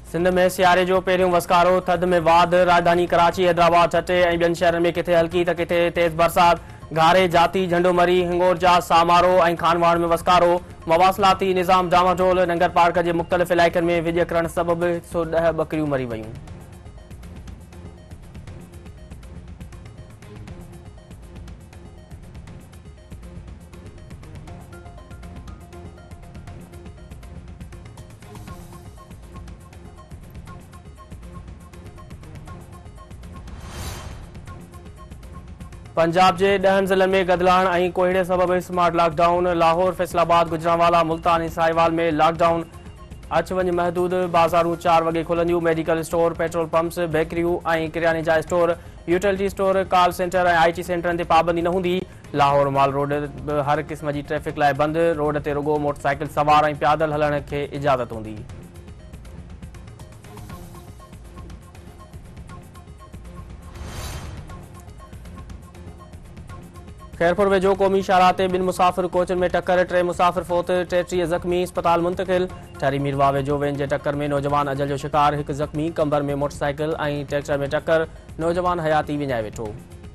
सिंध में सियारे जो पहिरियों वसकारो, थधि में वाध। राजधानी कराची, हैदराबाद, छटे ऐं ॿियनि शहरनि में किथे हल्की त किथे तेज़ बरसात। घारे, जाती, झंडोमरी, हिंगोरजा, सामारो ऐं खानवाड़ में वसकारो। मवासिलाती निज़ाम डामाडोल। नंगर पार्क जे मुख़्तलिफ़ इलाइक़नि में विझ किरण सबबि 110 ॿकरियूं मरी वयूं। पंजाब के 10 ज़िलनि में गदलाण ऐं कोहीड़े सबबि स्मार्ट लॉकडाउन। लाहौर, फैसलाबाद, गुजरांवाला, मुल्तान ऐं साहिवाल में लॉकडाउन। अच वञ महदूद। बाज़ारूं 4 वॻे खुलंदियूं। मेडिकल स्टोर, पेट्रोल पंप्स, बेकरियूं ऐं किरियाने जा store, utility store, call centre ऐं IT सेंटरनि ते पाबंदी न हूंदी। लाहौर माल रोड हर क़िस्म जी ट्रैफ़िक लाइ बंदि। रोड ते रुॻो मोटरसाइकिल सवार ऐं पैदल हलण खे इजाज़त हूंदी। खैरपुर वेझो क़ौमी शाहराह ते 2 मुसाफ़िर कोचनि में टक्कर। 3 मुसाफ़िर फ़ौत, 33 ज़ख़्मी, अस्पताल मुंतक़िल। ठहरी मीरवा वेझो वेन जे टक्कर में नौजवान अजल जो शिकार। 1 ज़ख़्मी। कंबर में मोटरसाइकिल ऐं ट्रैक्टर में टक्कर, नौजवान हयाती विञाए वेठो।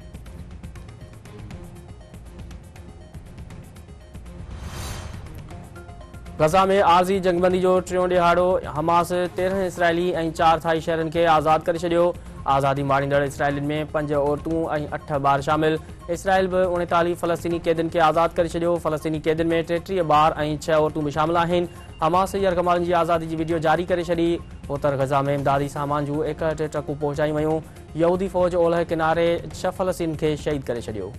गज़ा में आरज़ी जंगबंदी जो 3हों ॾिहाड़ो। हमास 13 इसराइली ऐं 4 थाई शहरनि खे आज़ाद करे छॾियो। आज़ादी माणींदड़ इसराइलियुनि में 5 औरतूं ऐं 8 ॿार शामिल। इसराइल बि 39 फ़लस्तीनी क़ैदियुनि खे आज़ाद करे छॾियो। फ़लस्तीनी क़ैदियुनि में 33 ॿार ऐं 6 औरतूं बि शामिल आहिनि। हमास यरगमालनि जी आज़ादी जी वीडियो जारी करे छॾी। ओतर गज़ा में इमदादी सामान जूं 61 ट्रकूं पहुचाई वयूं। यहूदी फ़ौज ओलह किनारे 6 फ़लस्तीन खे शहीद करे छॾियो।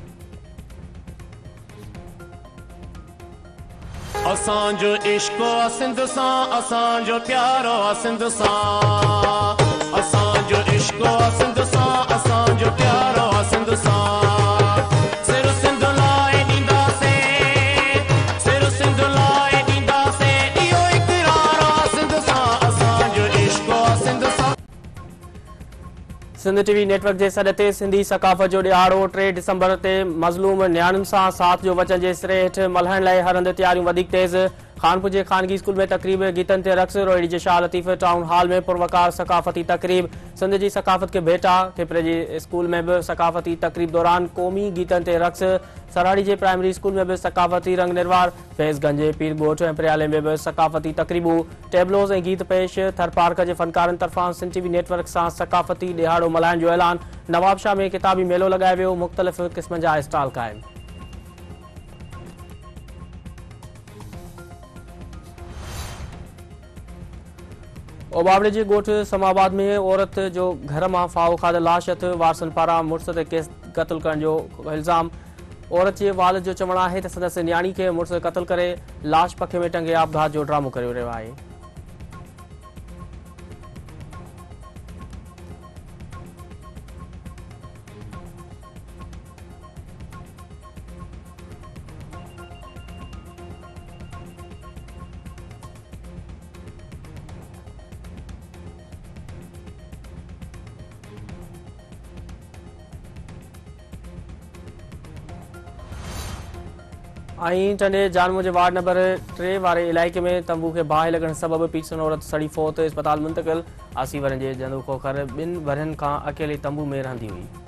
असांजो इश्क आ सिंध सां, असांजो प्यार आ सिंध सां। असांजो इश्क आ सिंध सां, असांजो प्यार आ सिंध सां। सिर सिंध लाइ ॾींदासीं, सिर सिंध लाइ ॾींदासीं। इहो इक़रार आ सिंध सां, असांजो इश्क आ सिंध सां। सिंध TV नेटवर्क जे सॾ ते सिंधी सकाफ़त जो ॾिहाड़ो 3 डिसंबर ते मज़लूम न्याणियुनि सां साथ जो वचन जे सिरे हेठि मल्हाइण लाइ हर हंधि तयारियूं वधीक तेज़। खानपुर जे ख़ानगी स्कूल में तक़रीब, गीतनि ते रक़्स। रोहिड़ी जे शाह लतीफ़ टाउन हॉल में पुरवकार सकाफ़ती तक़रीब। सिंध जी सकाफ़त खे भेटा। थिपरे जी स्कूल में बि सकाफ़ती तक़रीब दौरान क़ौमी गीतनि ते रक़्स। सराड़ी जे प्राइमरी स्कूल में बि सकाफ़ती रंग निर्वार। फैज़गंज, पीरगोठ ऐं प्रियाले में बि सकाफ़ती तक़रीबूं, टेबलोज़ ऐं गीत पेश। थर पार्क जे फ़नकारनि तरफ़ां सिंध TV नेटवर्क सां सकाफ़ती ॾिहाड़ो मल्हाइण जो ऐलान। नवाबशाह में किताबी मेलो लॻायो वियो। मुख़्तलिफ़ क़िस्म जा स्टॉल क़ाइम। ओबावड़े जे ॻोठ समाबाद में औरत जो घर मां फाओ खाधल लाश हथ। वारसनि पारां मुड़ुस ते क़त्ल करण जो इल्ज़ाम। औरत जे वालिद जो चवणु आहे त संदसि न्याणी खे मुड़ुस क़त्ल करे लाश पखे में टंगे आपघात जो ड्रामो करे रहियो आहे। ऐं टंडे जानमू जे वार्ड नंबर 3 वारे इलाइक़े में तंबू खे बाहि लॻण सबबि पीटसन औरत सड़ी फ़ौत, अस्पताल मुंतक़िल। आसीवरनि जे जंदू खोखर 2 वरहनि खां अकेले तंबू में रहंदी हुई।